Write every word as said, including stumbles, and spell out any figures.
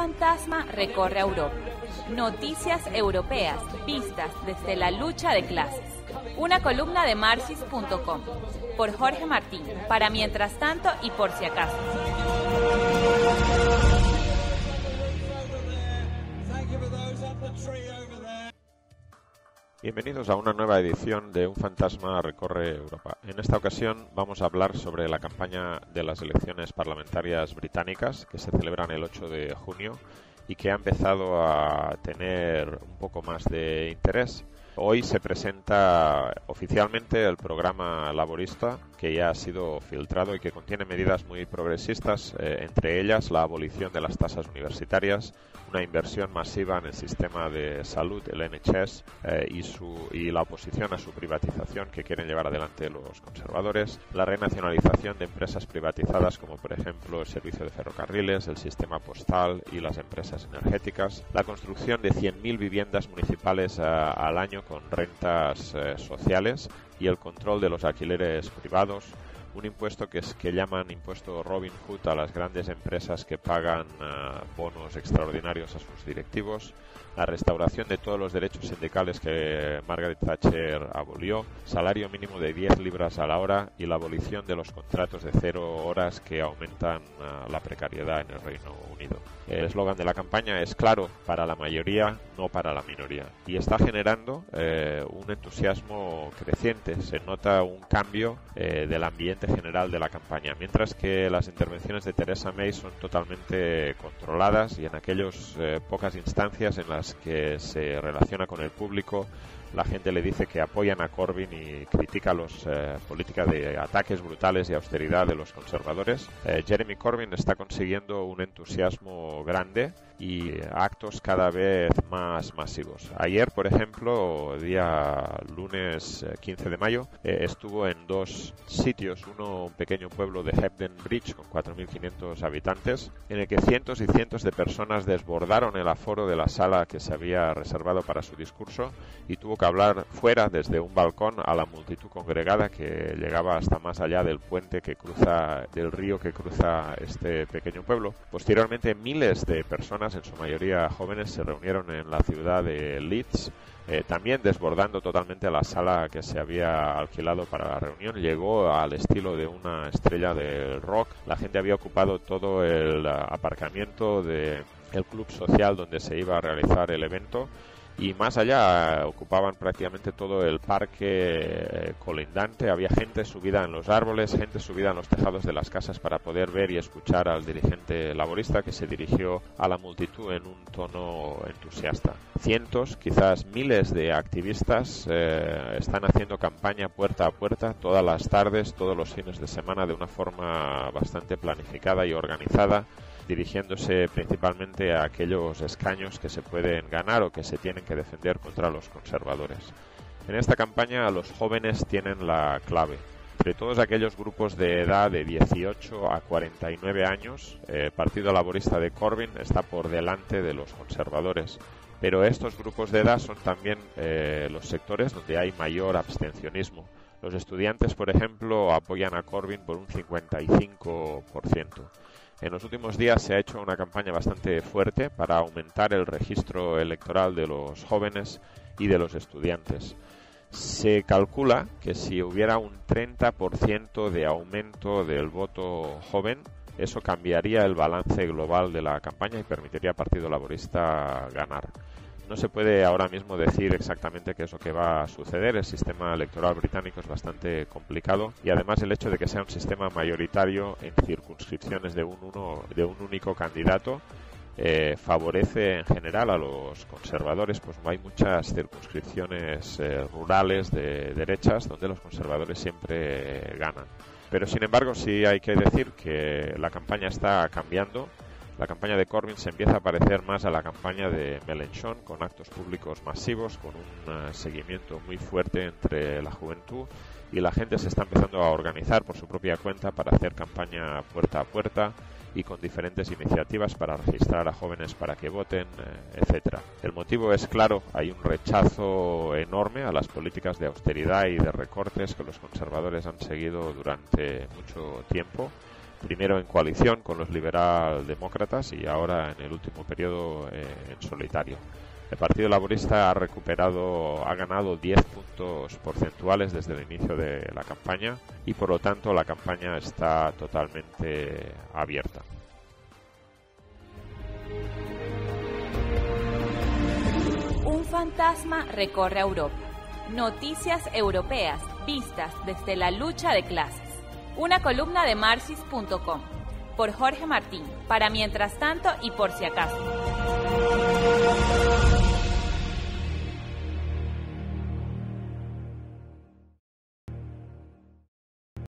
fantasma recorre Europa. Noticias europeas vistas desde la lucha de clases. Una columna de Marxis punto com por Jorge Martín, para Mientras Tanto y Por Si Acaso. Bienvenidos a una nueva edición de Un Fantasma Recorre Europa. En esta ocasión vamos a hablar sobre la campaña de las elecciones parlamentarias británicas que se celebran el ocho de junio y que ha empezado a tener un poco más de interés. Hoy se presenta oficialmente el programa laborista, que ya ha sido filtrado y que contiene medidas muy progresistas, eh, entre ellas la abolición de las tasas universitarias, una inversión masiva en el sistema de salud, el N H S, eh, y, su, y la oposición a su privatización que quieren llevar adelante los conservadores, la renacionalización de empresas privatizadas como por ejemplo el servicio de ferrocarriles, el sistema postal y las empresas energéticas, la construcción de cien mil viviendas municipales eh, al año con rentas eh, sociales y el control de los alquileres privados, un impuesto que, es, que llaman impuesto Robin Hood a las grandes empresas que pagan uh, bonos extraordinarios a sus directivos, la restauración de todos los derechos sindicales que Margaret Thatcher abolió, salario mínimo de diez libras a la hora y la abolición de los contratos de cero horas que aumentan uh, la precariedad en el Reino Unido. El eslogan de la campaña es claro, para la mayoría, no para la minoría, y está generando eh, un entusiasmo creciente. Se nota un cambio eh, del ambiente general de la campaña, mientras que las intervenciones de Theresa May son totalmente controladas y en aquellas eh, pocas instancias en las que se relaciona con el público, la gente le dice que apoyan a Corbyn y critica las eh, políticas de ataques brutales y austeridad de los conservadores. Eh, Jeremy Corbyn está consiguiendo un entusiasmo grande y actos cada vez más masivos. Ayer, por ejemplo, día lunes quince de mayo, eh, estuvo en dos sitios, uno un pequeño pueblo de Hebden Bridge con cuatro mil quinientos habitantes, en el que cientos y cientos de personas desbordaron el aforo de la sala que se había reservado para su discurso y tuvo que hablar fuera desde un balcón a la multitud congregada que llegaba hasta más allá del puente que cruza, del río que cruza este pequeño pueblo. Posteriormente, miles de personas, en su mayoría jóvenes, se reunieron en la ciudad de Leeds, eh, también desbordando totalmente la sala que se había alquilado para la reunión. Llegó al estilo de una estrella del rock. La gente había ocupado todo el aparcamiento del club social donde se iba a realizar el evento. Y más allá ocupaban prácticamente todo el parque eh, colindante. Había gente subida en los árboles, gente subida en los tejados de las casas para poder ver y escuchar al dirigente laborista que se dirigió a la multitud en un tono entusiasta. Cientos, quizás miles de activistas eh, están haciendo campaña puerta a puerta todas las tardes, todos los fines de semana de una forma bastante planificada y organizada, dirigiéndose principalmente a aquellos escaños que se pueden ganar o que se tienen que defender contra los conservadores. En esta campaña los jóvenes tienen la clave. Entre todos aquellos grupos de edad de dieciocho a cuarenta y nueve años, el Partido Laborista de Corbyn está por delante de los conservadores. Pero estos grupos de edad son también eh, los sectores donde hay mayor abstencionismo. Los estudiantes, por ejemplo, apoyan a Corbyn por un cincuenta y cinco por ciento. En los últimos días se ha hecho una campaña bastante fuerte para aumentar el registro electoral de los jóvenes y de los estudiantes. Se calcula que si hubiera un treinta por ciento de aumento del voto joven, eso cambiaría el balance global de la campaña y permitiría al Partido Laborista ganar. No se puede ahora mismo decir exactamente qué es lo que va a suceder. El sistema electoral británico es bastante complicado y además el hecho de que sea un sistema mayoritario en circunscripciones de un, uno, de un único candidato eh, favorece en general a los conservadores, pues hay muchas circunscripciones eh, rurales de derechas donde los conservadores siempre eh, ganan. Pero sin embargo sí hay que decir que la campaña está cambiando. La campaña de Corbyn se empieza a parecer más a la campaña de Mélenchon, con actos públicos masivos, con un uh, seguimiento muy fuerte entre la juventud, y la gente se está empezando a organizar por su propia cuenta para hacer campaña puerta a puerta y con diferentes iniciativas para registrar a jóvenes para que voten, eh, etcétera. El motivo es claro, hay un rechazo enorme a las políticas de austeridad y de recortes que los conservadores han seguido durante mucho tiempo. primero en coalición con los liberaldemócratas y ahora en el último periodo eh, en solitario. El Partido Laborista ha recuperado, ha ganado diez puntos porcentuales desde el inicio de la campaña y por lo tanto la campaña está totalmente abierta. Un fantasma recorre Europa. Noticias europeas vistas desde la lucha de clases. Una columna de Marxis punto com por Jorge Martín, para Mientras Tanto y Por Si Acaso.